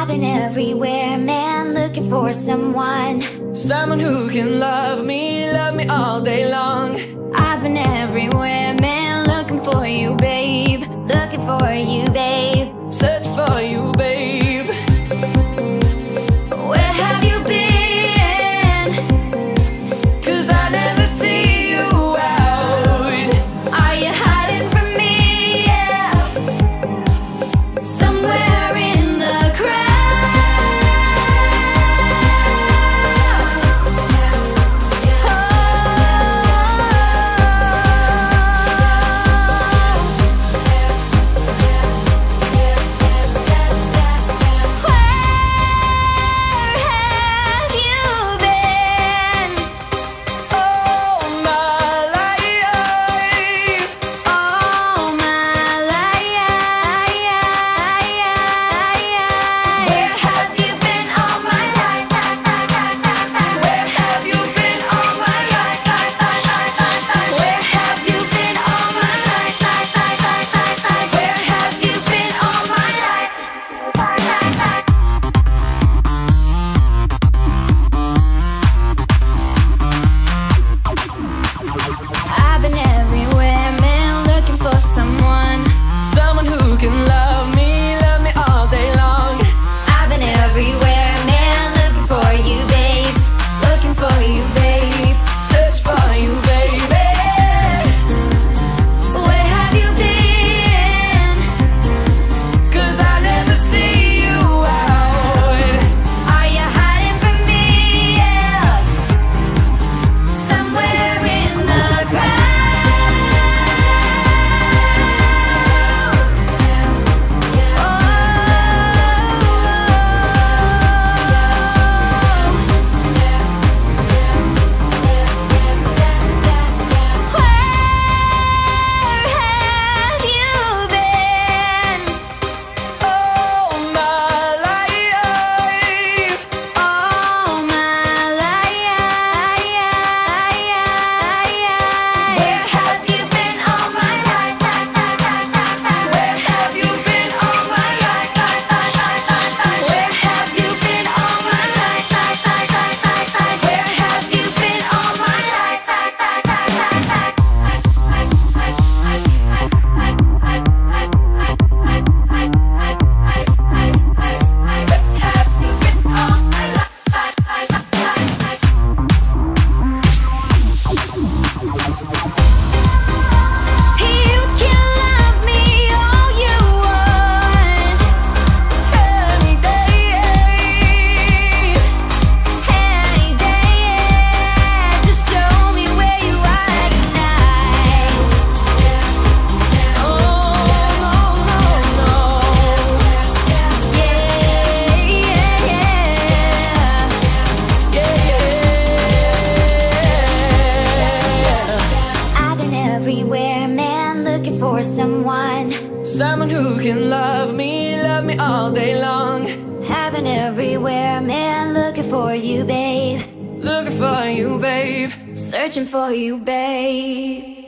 been everywhere, man, looking for someone. Someone who can love me all day long. I've been everywhere, man, looking for you, babe. Looking for you, babe. Search for you, babe. Where have you been? 'Cause I never see you out. Are you hiding from me? Yeah. Somewhere in the crowd. Someone who can love me all day long. Having everywhere, man, looking for you, babe. Looking for you, babe. Searching for you, babe.